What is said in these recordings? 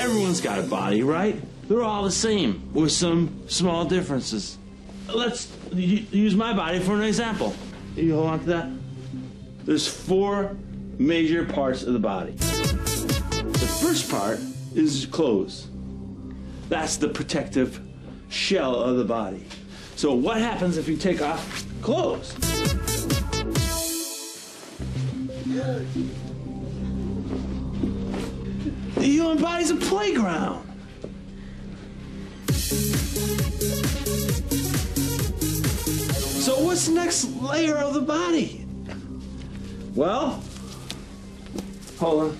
Everyone's got a body, right? They're all the same, with some small differences. Let's use my body for an example. You hold on to that? There's 4 major parts of the body. The first part is clothes. That's the protective shell of the body. So what happens if you take off clothes? The human body's a playground. So what's the next layer of the body? Well, hold on.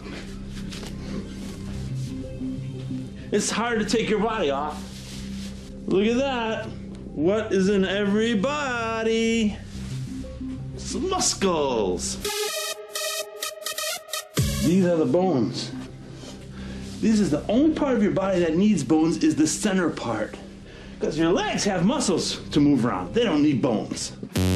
It's hard to take your body off. Look at that. What is in every body? Some muscles. These are the bones. This is the only part of your body that needs bones is the center part. Because your legs have muscles to move around. They don't need bones.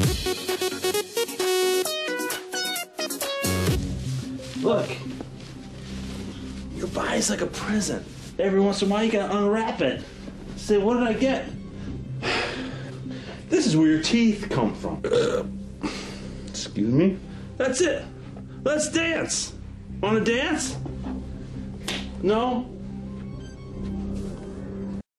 Look. Your body's like a present. Every once in a while you gotta unwrap it. Say, what did I get? This is where your teeth come from. Excuse me? That's it. Let's dance. Wanna dance? No?